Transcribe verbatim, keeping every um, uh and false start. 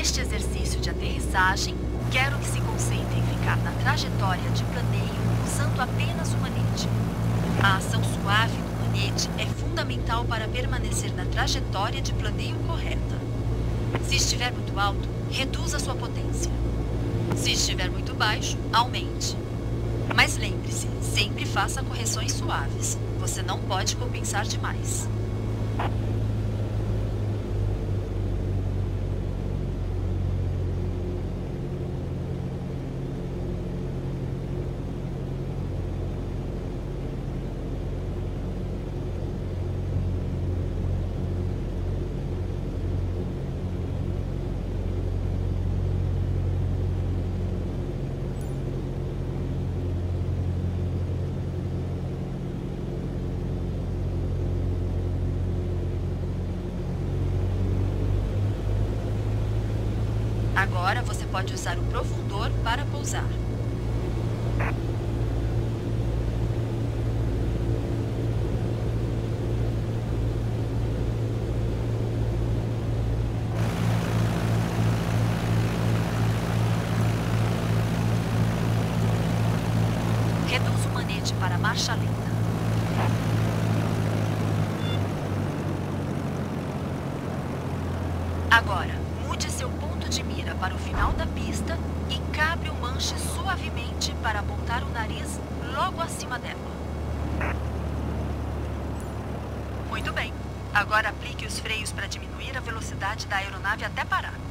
Neste exercício de aterrissagem, quero que se concentre em ficar na trajetória de planeio usando apenas o manete. A ação suave do manete é fundamental para permanecer na trajetória de planeio correta. Se estiver muito alto, reduza sua potência. Se estiver muito baixo, aumente. Mas lembre-se, sempre faça correções suaves. Você não pode compensar demais. Agora você pode usar o profundor para pousar. Reduza o manete para marcha lenta. Agora, mude seu ponto de mira para o final da pista e cabre o manche suavemente para apontar o nariz logo acima dela. Muito bem. Agora aplique os freios para diminuir a velocidade da aeronave até parar.